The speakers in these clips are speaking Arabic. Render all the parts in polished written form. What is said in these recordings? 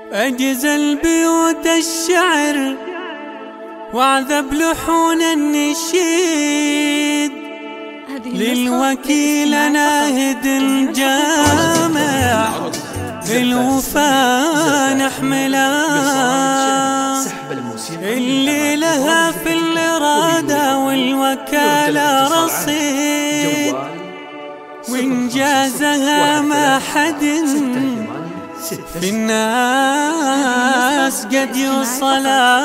أجزل بيوت الشعر وعذب لحون النشيد للوكيل ناهد الجامع الوفا نحمله اللي لها في الإرادة والوكالة رصيد وإنجازها ما حد في الناس قد يوصلا.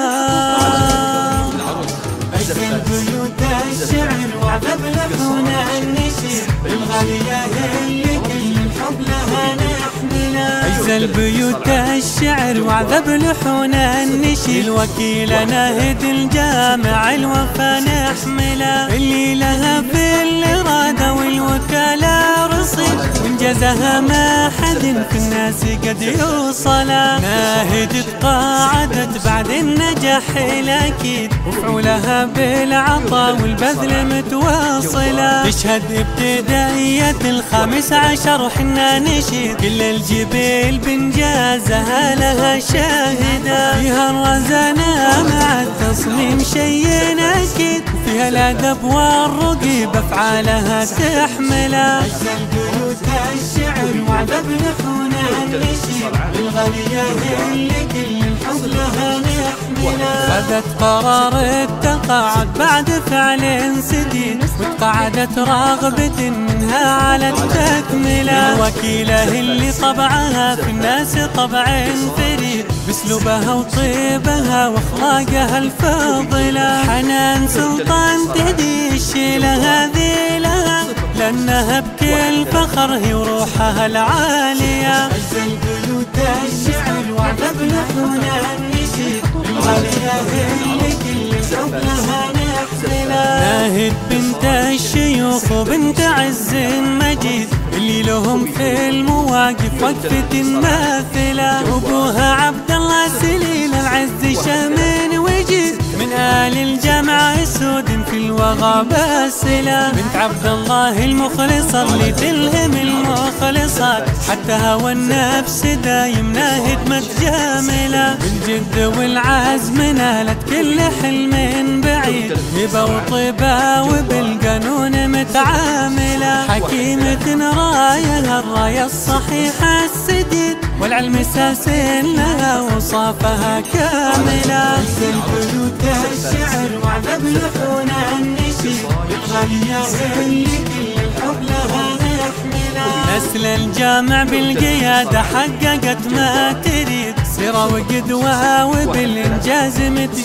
أجل بيوت الشعر وعذب لحون النشيد الغالية اللي كل الحب لها نحملها. أجل بيوت الشعر وعذب لحون النشيد الوكيل ناهد الجامع الوفا نحملها اللي لها في الإرادة والوكالة رصيد وانجازها ما حد في الناس قد يوصلا. ناهد تقاعدت بعد النجاح الأكيد وفعولها بالعطاء والبذل متواصلة. تشهد ابتدائية 15 حنا نشيد كل الجبال بانجازها لها شاهدة. فيها الرزانة مع التصميم شيء أكيد وفيها الأدب والرقي بأفعالها تحملها. أجزل بيوت الشعر وعذب لحون النشيد الغالية اللي كل الحب لها نحملها. خذت قرار التقاعد بعد فعل سديد وتقاعدت راغبة منها على التكملة. الوكيلة اللي طبعها في الناس طبع فريد باسلوبها وطيبها واخلاقها الفاضلة. حنان سلطان تهدي الشيلة هذه لها لأنها بكل فخر هي وروحها العالية. أجزل بيوت الشعر وعذب لحون النشيد الغالية اللي كل الحب لها نحملها. ناهد بنت الشيوخ وبنت عز مجيد اللي لهم في المواقف وقفة ماثلة. أبوها عبد الله سليل العز شامن وجيد من آل الجامعة سود في الوغى باسلة. بنت عبد الله المخلصة اللي تلهم المخلصات حتى هوى النفس دايم ناهد متجاملة. بالجد والعزم نالت كل حلم بعيد هبة وطيبة وبالقانون متعاملة. حكيمة رايها الراية الصحيحة السديد والعلم اساس لها وصافها كاملة. أجزل بيوت الشعر وعذب لحون النشيد الغالية اللي كل الحب لها نحملها. نسل الجامع بالقيادة حققت ما تريد سيرة وقدوة وبالإنجاز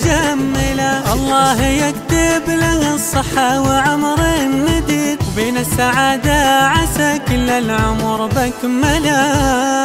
متجملة. الله يكتب لها الصحة وعمر مديد وبين السعادة عسى كل العمر بكملة.